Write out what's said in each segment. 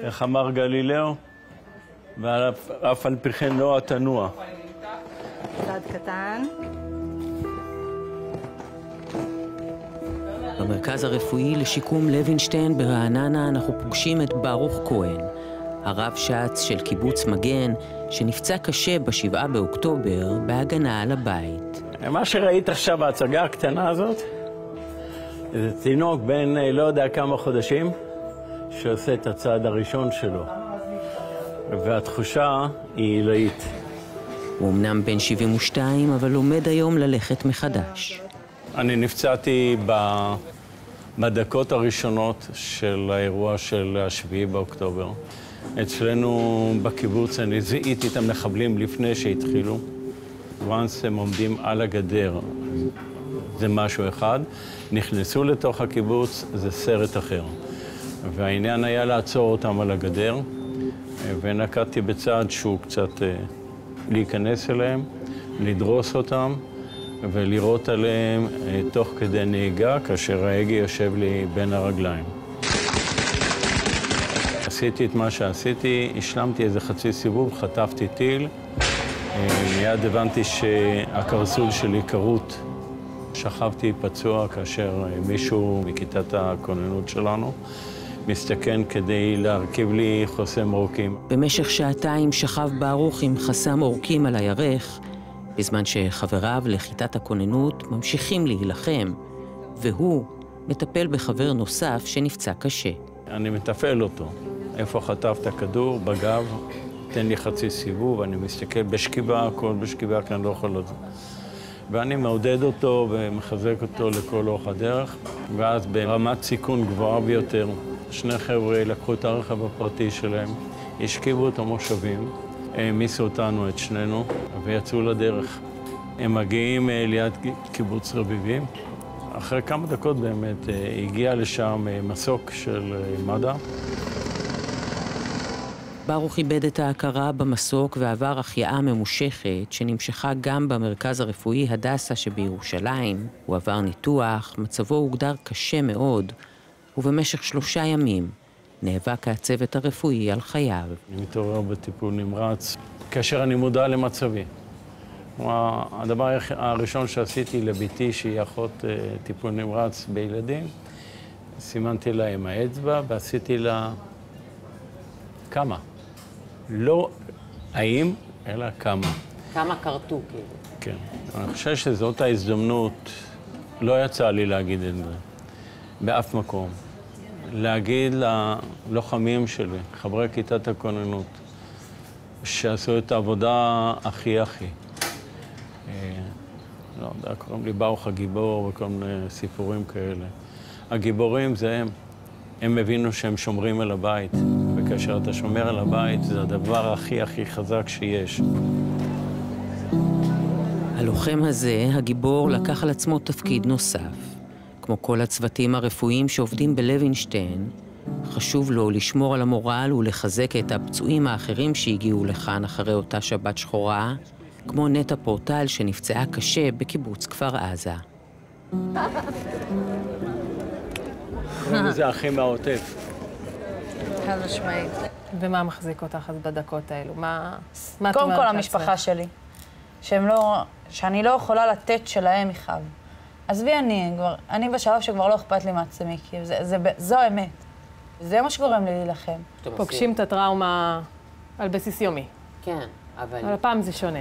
איך אמר גלילאו? ואף על פי כן לא התנוע. צעד קטן. במרכז הרפואי לשיקום לוינשטיין ברעננה אנחנו פוגשים את ברוך כהן, הרב שץ של קיבוץ מגן, שנפצע קשה ב7 באוקטובר בהגנה על הבית. מה שראית עכשיו בהצגה הקטנה הזאת, זה תינוק בן לא יודע כמה חודשים, שעושה את הצעד הראשון שלו. והתחושה היא עילאית. הוא אמנם בן 72, אבל לומד היום ללכת מחדש. אני נפצעתי בדקות הראשונות של האירוע של 7 באוקטובר. אצלנו בקיבוץ אני זיהיתי את המחבלים לפני שהתחילו. וואנס הם עומדים על הגדר, זה משהו אחד. נכנסו לתוך הקיבוץ, זה סרט אחר. והעניין היה לעצור אותם על הגדר, ונקטתי בצעד שהוא קצת להיכנס אליהם, לדרוס אותם ולירות עליהם תוך כדי נהיגה, כאשר ההגה יושב לי בין הרגליים. עשיתי את מה שעשיתי, השלמתי איזה חצי סיבוב, חטפתי טיל, מיד הבנתי שהקרסול שלי כרות. שכבתי פצוע כאשר מישהו מכיתת הכוננות שלנו מסתכן כדי להרכיב לי חוסם עורקים. במשך שעתיים שכב ברוך עם חסם עורקים על הירך, בזמן שחבריו לכיתת הכוננות ממשיכים להילחם, והוא מטפל בחבר נוסף שנפצע קשה. אני מטפל אותו. איפה חטפת כדור? בגב, תן לי חצי סיבוב, אני מסתכל בשכיבה, הכל בשכיבה, כי אני לא יכול לזה. ואני מעודד אותו ומחזק אותו לכל אורך הדרך, ואז ברמת סיכון גבוהה ביותר, שני חבר'ה לקחו את הרכב הפרטי שלהם, השכיבו את המושבים, העמיסו אותנו, את שנינו, ויצאו לדרך. הם מגיעים ליד קיבוץ רביבים. אחרי כמה דקות באמת הגיע לשם מסוק של מד"א. ברוך איבד את ההכרה במסוק ועבר החייאה ממושכת שנמשכה גם במרכז הרפואי הדסה שבירושלים. הוא עבר ניתוח, מצבו הוגדר קשה מאוד, ובמשך 3 ימים נאבק הצוות הרפואי על חייו. אני מתעורר בטיפול נמרץ כאשר אני מודע למצבי. הדבר הראשון שעשיתי לביתי, שהיא אחות טיפול נמרץ בילדים, סימנתי לה עם האצבע ועשיתי לה כמה. לא האם, אלא כמה. כמה קרטו כאילו. כן. אני חושב שזאת ההזדמנות, לא יצא לי להגיד את זה, באף מקום. להגיד ללוחמים שלי, חברי כיתת הכוננות, שעשו את העבודה הכי. לא יודע, קוראים לי ברוך הגיבור וכל מיני סיפורים כאלה. הגיבורים זה הם. הם הבינו שהם שומרים על הבית, וכאשר אתה שומר על הבית, זה הדבר הכי חזק שיש. הלוחם הזה, הגיבור, לקח על עצמו תפקיד נוסף. כמו כל הצוותים הרפואיים שעובדים בלוינשטיין, חשוב לו לשמור על המורל ולחזק את הפצועים האחרים שהגיעו לכאן אחרי אותה שבת שחורה, כמו נטע פורטל שנפצעה קשה בקיבוץ כפר עזה. זה הכי מהעוטף. חד משמעית. ומה מחזיק אותך אז בדקות האלו? מה את אומרת? קודם כל המשפחה שלי, שאני לא יכולה לתת שלהם מחב. עזבי אני בשלב שכבר לא אכפת לי מעצמי, כי זו האמת. זה מה שגורם לי להילחם. פוגשים את הטראומה על בסיס יומי. כן, אבל הפעם זה שונה.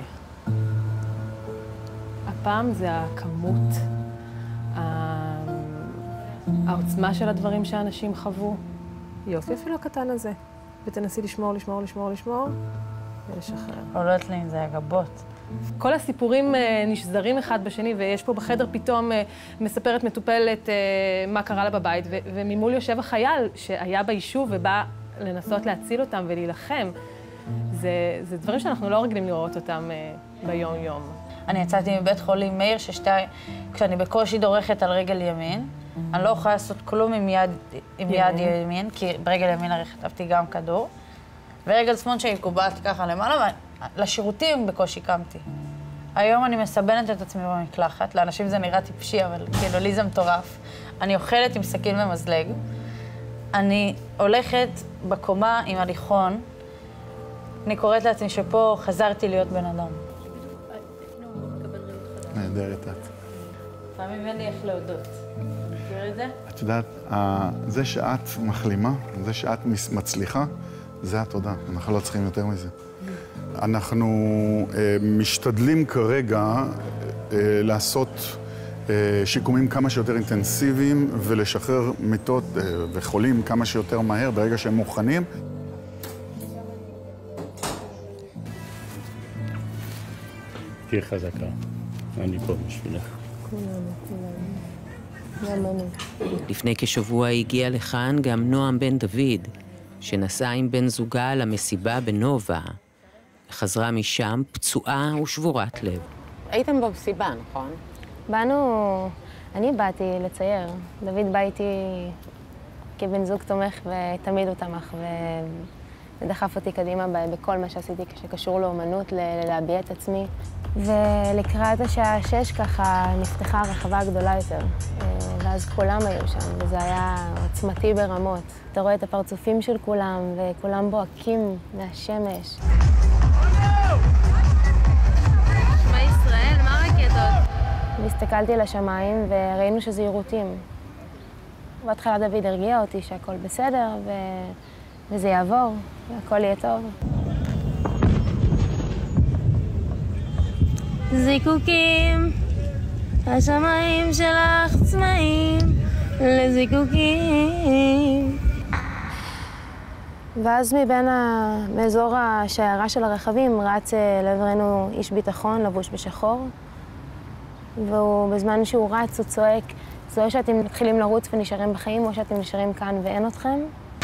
הפעם זה הכמות, העוצמה של הדברים שאנשים חוו. יופי אפילו הקטן הזה. ותנסי לשמור, ולשחרר. לא יודעת לי אם זה הגבות. כל הסיפורים נשזרים אחד בשני, ויש פה בחדר פתאום מספרת מטופלת מה קרה לה בבית, וממול יושב החייל שהיה ביישוב ובא לנסות להציל אותם ולהילחם. זה דברים שאנחנו לא רגילים לראות אותם ביום-יום. אני יצאתי מבית חולים מאיר, כשאני בקושי דורכת על רגל ימין, אני לא יכולה לעשות כלום עם יד ימין, כי ברגל ימין הרי חטפתי גם כדור, ורגל שמאל שלי קובעת ככה למעלה, לשירותים בקושי קמתי. היום אני מסבנת את עצמי במקלחת, לאנשים זה נראה טיפשי, אבל כאילו לי זה מטורף. אני אוכלת עם סכין ומזלג, אני הולכת בקומה עם הליכון, אני קוראת לעצמי שפה חזרתי להיות בן אדם. נהדרת את. פעמים אין לי איך להודות. מכיר את זה? את יודעת, זה שאת מחלימה, זה שאת מצליחה, זה התודה. אנחנו לא צריכים יותר מזה. אנחנו משתדלים כרגע לעשות שיקומים כמה שיותר אינטנסיביים ולשחרר מיטות וחולים כמה שיותר מהר ברגע שהם מוכנים. תהיה חזקה, אני פה בשבילך. לפני כשבוע הגיע לכאן גם נועם בן דוד, שנסעה עם בן זוגה למסיבה בנובה. חזרה משם פצועה ושבורת לב. הייתם במסיבה, נכון? אני באתי לצייר. דוד בא איתי כבן זוג תומך ותמיד הוא תמך ודחף אותי קדימה בכל מה שעשיתי שקשור לאומנות, להביע את עצמי. ולקראת השעה 6 ככה נפתחה הרחבה הגדולה יותר, ואז כולם היו שם, וזה היה עוצמתי ברמות. אתה רואה את הפרצופים של כולם, וכולם בוהקים מהשמש. שמע ישראל, מה הרקטות? והסתכלתי לשמיים וראינו שזה יירוטים. בהתחלה דוד הרגיע אותי שהכל בסדר, וזה יעבור, והכל יהיה טוב. זיקוקים, השמיים שלך צמאים לזיקוקים. ואז מאזור השיירה של הרכבים רץ לעברנו איש ביטחון לבוש בשחור. ובזמן שהוא רץ הוא צועק, זה או שאתם מתחילים לרוץ ונשארים בחיים או שאתם נשארים כאן ואין אתכם.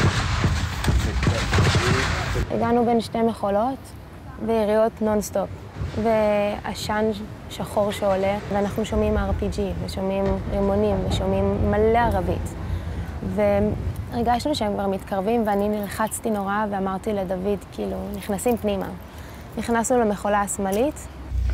הגענו בין שתי מכולות ויריות נונסטופ. ועשן שחור שעולה, ואנחנו שומעים RPG, ושומעים רימונים, ושומעים מלא ערבית. והרגשנו שהם כבר מתקרבים, ואני נלחצתי נורא, ואמרתי לדוד, כאילו, נכנסים פנימה. נכנסנו למכולה השמאלית,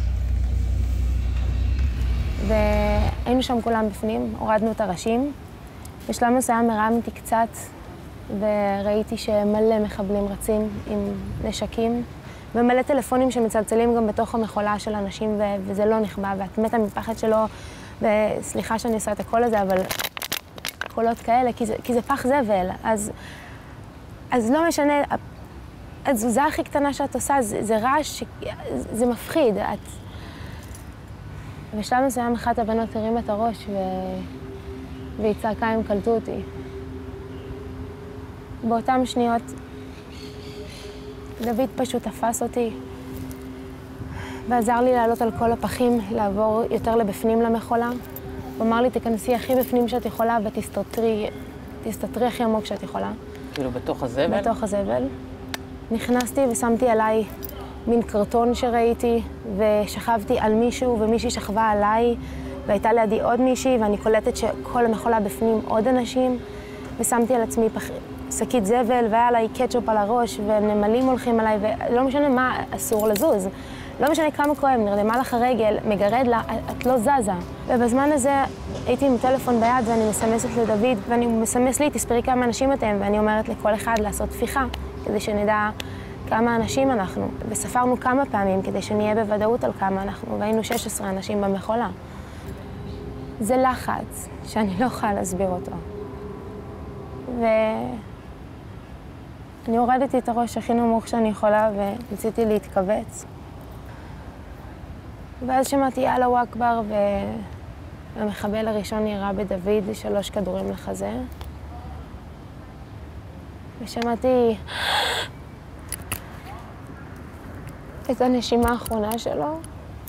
והיינו שם כולם בפנים, הורדנו את הראשים. בשלב מסוים הרמתי קצת, וראיתי שמלא מחבלים רצים עם נשקים. ומלא טלפונים שמצלצלים גם בתוך המכולה של אנשים, וזה לא נכבה, ואת מתה מפחד שלא, וסליחה שאני עושה את הקול הזה, אבל קולות כאלה, כי זה פח זבל, אז לא משנה, התזוזה הכי קטנה שאת עושה, זה רעש, זה מפחיד. בשלב מסוים אחת הבנות הרים את הראש, והיא צעקה, הם קלטו אותי. באותם שניות, דוד פשוט תפס אותי ועזר לי לעלות על כל הפחים, לעבור יותר לבפנים למכולה. הוא אמר לי, תכנסי הכי בפנים שאת יכולה ותסתתרי הכי עמוק שאת יכולה. כאילו בתוך הזבל? בתוך הזבל. נכנסתי ושמתי עליי מין קרטון שראיתי, ושכבתי על מישהו ומישהי שכבה עליי, והייתה לידי עוד מישהי, ואני קולטת שכל המכולה בפנים עוד אנשים, ושמתי על עצמי שקית זבל, והיה עליי קטשופ על הראש, ונמלים הולכים עליי, ולא משנה מה, אסור לזוז. לא משנה כמה כואב, נרדמה לך הרגל, מגרד לה, את לא זזה. ובזמן הזה הייתי עם טלפון ביד, ואני מסמסת לדוד, ואני מסמס לי, תספרי כמה אנשים אתם, ואני אומרת לכל אחד לעשות תפיחה, כדי שנדע כמה אנשים אנחנו. וספרנו כמה פעמים, כדי שנהיה בוודאות על כמה אנחנו, והיינו 16 אנשים במכולה. זה לחץ שאני לא יכולה להסביר אותו. אני הורדתי את הראש הכי נמוך שאני יכולה וניסיתי להתכווץ. ואז שמעתי יאללה וואכבר, והמחבל הראשון ירה בדוד 3 כדורים לחזה. ושמעתי את הנשימה האחרונה שלו.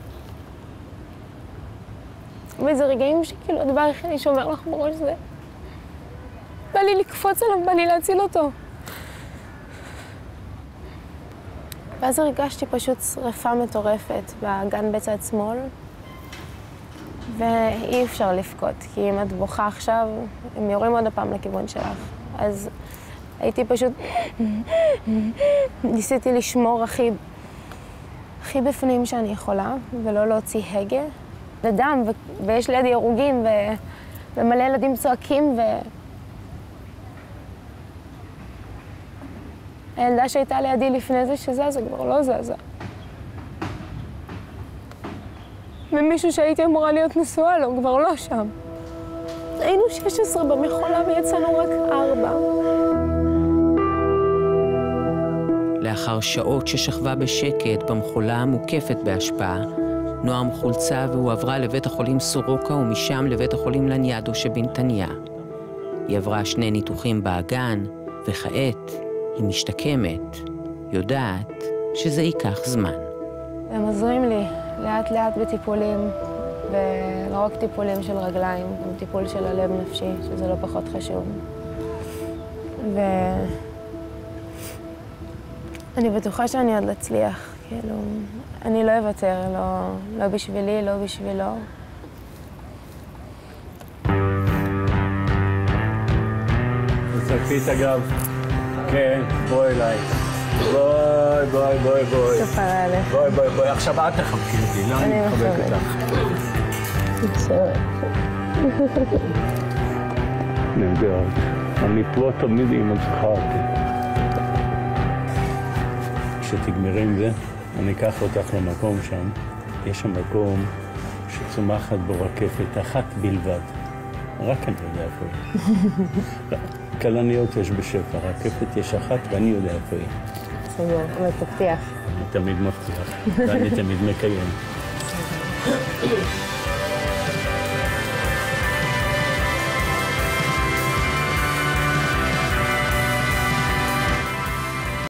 וזה רגעים שכאילו הדבר היחידי שאומר לך בראש זה בא לי לקפוץ עליו, בא לי להציל אותו. ואז הרגשתי פשוט שריפה מטורפת בגן בצד שמאל, ואי אפשר לבכות, כי אם את בוכה עכשיו, הם יורים עוד הפעם לכיוון שלך. אז הייתי פשוט, ניסיתי לשמור הכי בפנים שאני יכולה, ולא להוציא הגה. ודם, ויש לידי הרוגים, ומלא ילדים צועקים, הילדה שהייתה לידי לפני זה שזזה כבר לא זזה. ומישהו שהייתי אמורה להיות נשואה לו כבר לא שם. היינו 16 במכולה ויצאנו רק 4. לאחר שעות ששכבה בשקט במכולה המוקפת בהשפעה, נועם חולצה והועברה לבית החולים סורוקה ומשם לבית החולים לניאדו שבנתניה. היא עברה 2 ניתוחים באגן, וכעת היא משתקמת, יודעת שזה ייקח זמן. הם עוזרים לי לאט לאט בטיפולים, ולא רק טיפולים של רגליים, גם טיפול של הלב נפשי, שזה לא פחות חשוב. אני בטוחה שאני עוד אצליח, כאילו, אני לא אוותר, לא בשבילי, לא בשבילו. תקפי את הגב. כן, בואי אליי. בואי. תפרה עליך. בואי. עכשיו את תחבקי אותי, לא אני מחבק אותך. נהדר. אני פה תמיד עם עצמך אותי. כשתגמרי עם זה, אני אקח אותך למקום שם. יש שם מקום שצומחת בו רקפת אחת בלבד. רק אני יודע איפה היא. כלניות יש בשפע, רקפת יש אחת ואני יודע איפה היא. סגור, אבל תבטיח. אני תמיד מבטיח, ואני תמיד מקיים.